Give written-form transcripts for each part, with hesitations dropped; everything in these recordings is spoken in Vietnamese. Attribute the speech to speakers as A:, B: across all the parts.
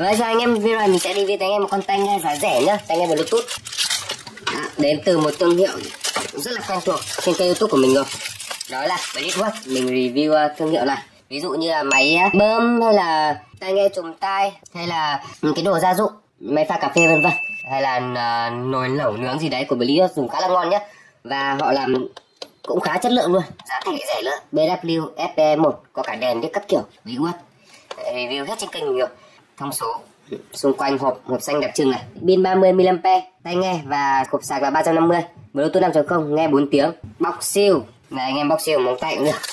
A: Và cho anh em video này mình sẽ review cho anh em một con tai nghe giá rẻ nhá, tai nghe Bluetooth đến từ một thương hiệu rất là quen thuộc trên kênh YouTube của mình rồi, đó là Blitzworks. Mình review thương hiệu này, ví dụ như là máy bơm hay là tai nghe trùm tai hay là cái đồ gia dụng, máy pha cà phê vân vân, hay là nồi lẩu nướng gì đấy của Blitzworks dùng khá là ngon nhá, và họ làm cũng khá chất lượng luôn, giá thành rẻ nữa. BW FPE1 có cả đèn các kiểu. Blitzworks review hết trên kênh mình rồi. Thông số xung quanh hộp xanh đặc trưng này, pin 30 mAh, tai nghe và cục sạc là 350, Bluetooth 5.0, nghe 4 tiếng, bọc siêu này anh em, bọc siêu móng tay cũng được.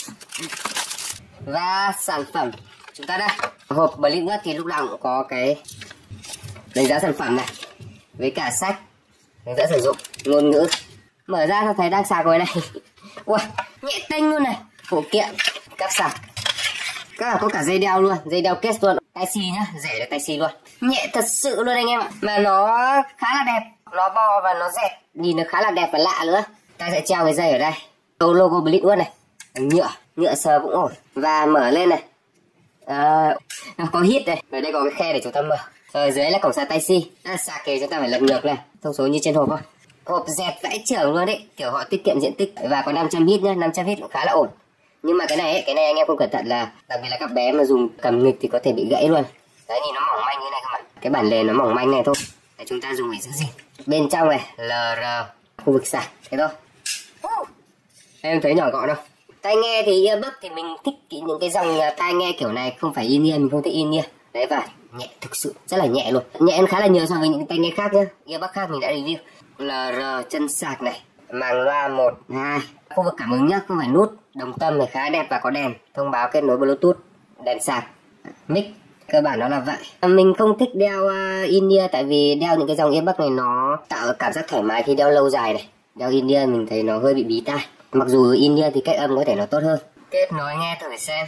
A: Và sản phẩm chúng ta đây, hộp Blitzworks thì lúc nào cũng có cái đánh giá sản phẩm này với cả sách hướng dẫn sử dụng, ngôn ngữ. Mở ra tôi thấy đang sạc rồi này. Ui, nhẹ tênh luôn này. Phụ kiện cáp sạc, có cả dây đeo luôn, dây đeo case luôn, tai xì nhá, rẻ được tai xì luôn, nhẹ thật sự luôn anh em ạ. Mà nó khá là đẹp, nó bo và nó dẹt, nhìn nó khá là đẹp và lạ nữa. Ta sẽ treo cái dây ở đây, logo Blitzworks này, nhựa sờ cũng ổn. Và mở lên này, nó có hít đây, ở đây có cái khe để chúng ta mở. Ở dưới là cổng sạc tai xì, sạc thì chúng ta phải lật ngược này, thông số như trên hộp thôi. Hộp dẹt vãi chưởng luôn đấy, kiểu họ tiết kiệm diện tích. Và có 500 hit nhá, 500 hit cũng khá là ổn. Nhưng mà cái này anh em không cẩn thận là, đặc biệt là các bé mà dùng cầm nghịch thì có thể bị gãy luôn. Đấy, nhìn nó mỏng manh như này các bạn, cái bản lề nó mỏng manh này thôi, để chúng ta dùng để giữ gìn. Bên trong này LR khu vực sạc thế thôi. Em thấy nhỏ gọn không? Tai nghe thì earbud thì mình thích những cái dòng tai nghe kiểu này, không phải in-ear, mình không thích in-ear. Đấy, và nhẹ thực sự, rất là nhẹ luôn, nhẹ hơn khá là nhiều so với những tai nghe khác nhá, earbud khác mình đã review. LR chân sạc này, màng loa 1, 2, khu vực cảm ứng nhá, không phải nút. Đồng tâm này khá đẹp và có đèn thông báo kết nối Bluetooth, đèn sạc, mic, cơ bản nó là vậy. Mình không thích đeo in-ear, tại vì đeo những cái dòng earbud này nó tạo cảm giác thoải mái khi đeo lâu dài này. Đeo in-ear mình thấy nó hơi bị bí tai, mặc dù in-ear thì cách âm có thể nó tốt hơn. Kết nối nghe thử xem.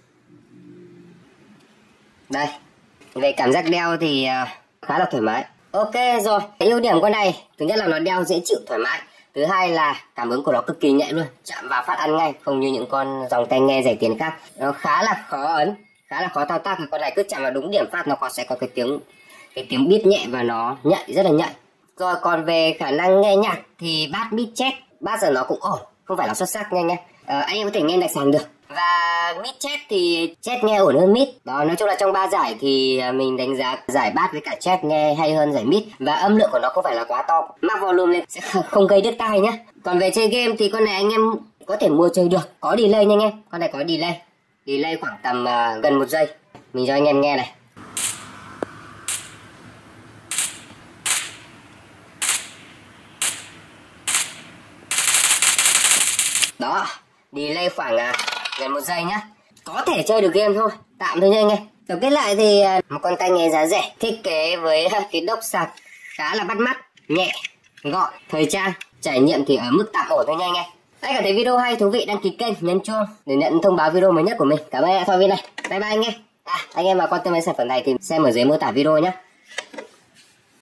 A: Đây, về cảm giác đeo thì khá là thoải mái. Ok rồi, ưu điểm con này thứ nhất là nó đeo dễ chịu, thoải mái. Thứ hai là cảm ứng của nó cực kỳ nhạy luôn, chạm vào phát ăn ngay, không như những con dòng tai nghe rẻ tiền khác. Nó khá là khó ấn, khá là khó thao tác. Con này cứ chạm vào đúng điểm phát nó sẽ có cái tiếng beep nhẹ và nó nhạy, rất là nhạy. Rồi còn về khả năng nghe nhạc thì bass mid check, bass giờ nó cũng ổn, không phải là xuất sắc nha. Anh em có thể nghe đặc sản được. Và mid check thì check nghe ổn hơn mid. Đó, nói chung là trong 3 giải thì mình đánh giá giải bass với cả check nghe hay hơn giải mid. Và âm lượng của nó không phải là quá to, max volume lên sẽ không gây đứt tai nhá. Còn về chơi game thì con này anh em có thể mua chơi được, có delay nha anh em. Con này có delay khoảng tầm gần 1 giây. Mình cho anh em nghe này. Đó, delay khoảng gần 1 giây nhá. Có thể chơi được game thôi, tạm thôi nha anh em. Tổng kết lại thì một con tai nghe giá rẻ, thiết kế với cái đốc sạc khá là bắt mắt, nhẹ, gọn, thời trang. Trải nghiệm thì ở mức tạm ổn thôi nha anh em. Anh cảm thấy video hay, thú vị, đăng ký kênh, nhấn chuông để nhận thông báo video mới nhất của mình. Cảm ơn anh em xem video này. Bye bye anh em. Anh em mà quan tâm đến sản phẩm này thì xem ở dưới mô tả video nhé.